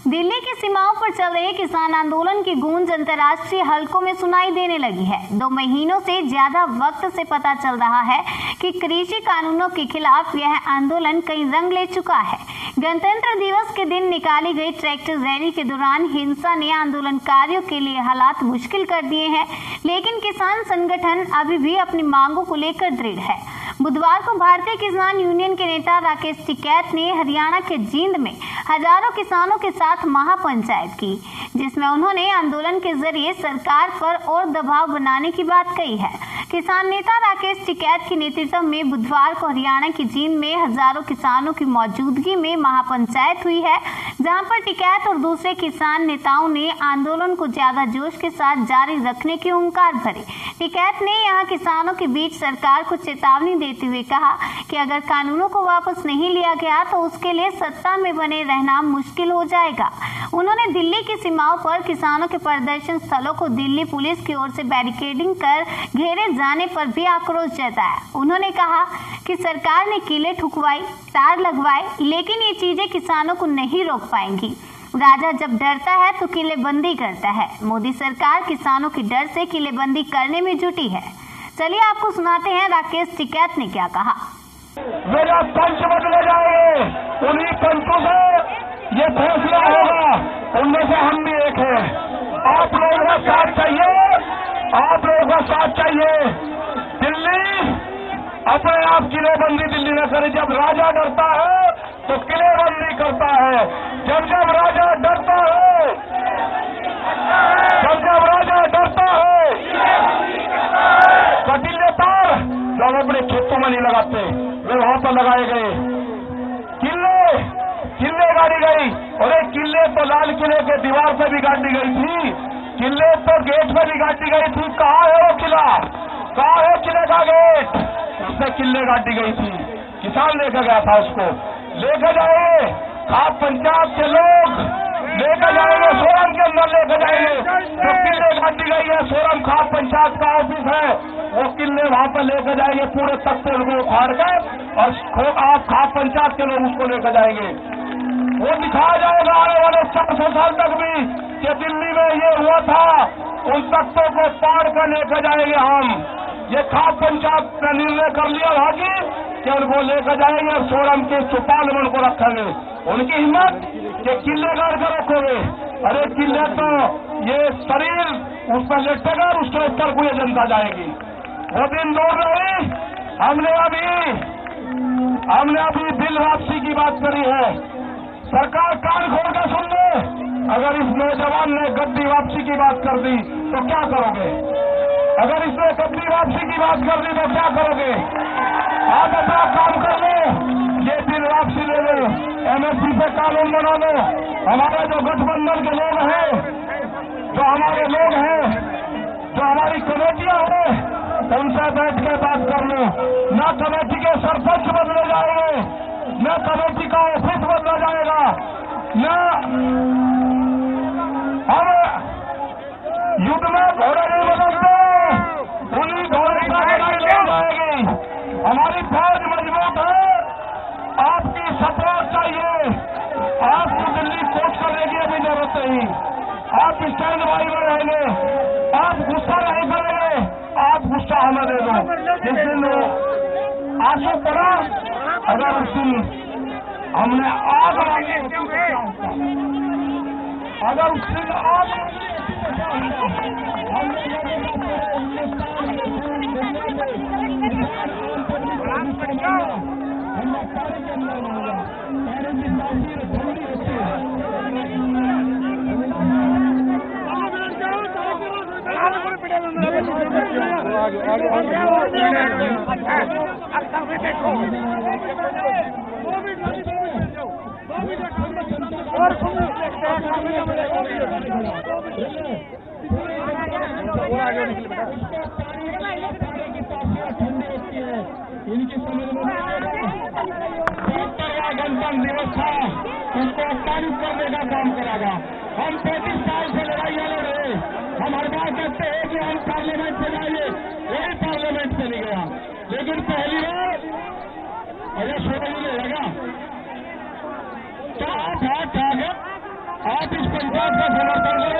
दिल्ली की सीमाओं पर चल रहे किसान आंदोलन की गूंज अंतर्राष्ट्रीय हलकों में सुनाई देने लगी है। 2 महीनों से ज्यादा वक्त से पता चल रहा है कि कृषि कानूनों के खिलाफ यह आंदोलन कई रंग ले चुका है। गणतंत्र दिवस के दिन निकाली गई ट्रैक्टर रैली के दौरान हिंसा ने आंदोलनकारियों के लिए हालात मुश्किल कर दिए हैं, लेकिन किसान संगठन अभी भी अपनी मांगों को लेकर दृढ़ है। बुधवार को भारतीय किसान यूनियन के नेता राकेश टिकैत ने हरियाणा के जींद में हजारों किसानों के साथ महापंचायत की, जिसमें उन्होंने आंदोलन के जरिए सरकार पर और दबाव बनाने की बात कही है। किसान नेता राकेश टिकैत के नेतृत्व में बुधवार को हरियाणा की जींद में हजारों किसानों की मौजूदगी में महापंचायत हुई है, जहां पर टिकैत और दूसरे किसान नेताओं ने आंदोलन को ज्यादा जोश के साथ जारी रखने की हुंकार भरी। टिकैत ने यहां किसानों के बीच सरकार को चेतावनी देते हुए कहा कि अगर कानूनों को वापस नहीं लिया गया तो उसके लिए सत्ता में बने रहना मुश्किल हो जाएगा। उन्होंने दिल्ली की सीमाओं पर किसानों के प्रदर्शन स्थलों को दिल्ली पुलिस की ओर से बैरिकेडिंग कर घेरे जाने पर भी आक्रोश जताया। उन्होंने कहा कि सरकार ने किले ठुकवाई, तार लगवाए, लेकिन ये चीजें किसानों को नहीं रोक पाएंगी। राजा जब डरता है तो किलेबंदी करता है। मोदी सरकार किसानों के डर से किलेबंदी करने में जुटी है। चलिए आपको सुनाते हैं राकेश टिकैत ने क्या कहा। मेरा पंच बदले जाएंगे, उन्हीं पंचों से ये फैसला होगा, उनमें से हम भी एक हैं। आप लोगों का साथ चाहिए, आप लोगों का साथ चाहिए। दिल्ली अपने आप किलेबंदी दिल्ली न करे। जब राजा डरता है तो किलेबंदी करता है। जब राजा डरता है, जब राजा डरता है, कटीले तार लोग अपने खेतों में नहीं लगाते, वे वहां पर लगाए गए। किले गाड़ी गई, और एक किले तो लाल किले के दीवार पे भी गाड़ी गई थी, किले तो गेट पे भी गाड़ी गई थी। कहाँ है वो किला, कहाँ है किले का गेट? उससे किले गाड़ी गई थी, किसान लेकर गया था उसको। लेकर जाएंगे आप पंचायत के लोग, लेकर जाएंगे सोरम के अंदर, लेकर जाएंगे जो किले गाड़ी गई है। सोरम खाप पंचायत का ऑफिस है, वो किले वहां पर लेकर जाएंगे, पूरे तख्ते को उखाड़ कर, और आप खाप पंचायत के लोग उसको लेकर जाएंगे। वो दिखाया जाएगा आने वाले 400 साल तक भी कि दिल्ली में ये हुआ था। उन तख्तों को पाड़ कर लेकर जाएंगे हम। ये खाप पंचायत ने निर्णय कर लिया भागी कि उनको लेकर जाएंगे और सोरम के चौपाल में उनको रखेंगे। उनकी हिम्मत कि किले गाड़ कर रखोगे। अरे किले तो ये शरीर उस पर लेटेगा और उसके ऊपर पूरी जनता जाएगी। वो दिन दूर नहीं। हमने अभी बिल वापसी की बात करी है। सरकार कान खोल कर सुन ले। अगर इस नौजवान ने गद्दी वापसी की बात कर दी तो क्या करोगे? अगर इसने गद्दी वापसी की बात कर दी तो क्या करोगे? आप अपना काम कर लो, ये बिल वापसी ले लो, एमएसपी पे कानून बना लो। हमारे जो गठबंधन के लोग हैं, जो हमारे लोग हैं, जो हमारी कमेटियां हैं, उनसे बैठ के बात कर लो। न कमेटी के सरपंच बदले जाएंगे, न कमेटी का ऑफिस बदला जाएगा, न हम युद्ध में घोड़े नहीं बदलते, उन्हीं घोड़े का लड़ाई लड़ जाएगी। हमारी फौज मजबूत है, आपकी सपोर्ट चाहिए। आपको दिल्ली कोच करने की अभी जरूरत नहीं। आप स्टैंड बाई में रहेंगे, आप गुस्सा नहीं करेंगे, आप गुस्सा हमें दे दो। जिस दिन आंसू पड़ा, अगर उस दिन हमने आग लगी, अगर उस दिन आग इनकी समझ में गणतंत्र दिवस था, उसको पारित करने का काम करेगा। हम 35 साल से लड़ाइयां लड़ रहे। हम हर बार कहते हैं कि हम पार्लियामेंट से जाइए, वही पार्लियामेंट से नहीं गया। लेकिन पहली बार अगर छोटे लगा तो आप हाथ आगे आप इस पंचायत का समर्थन करें।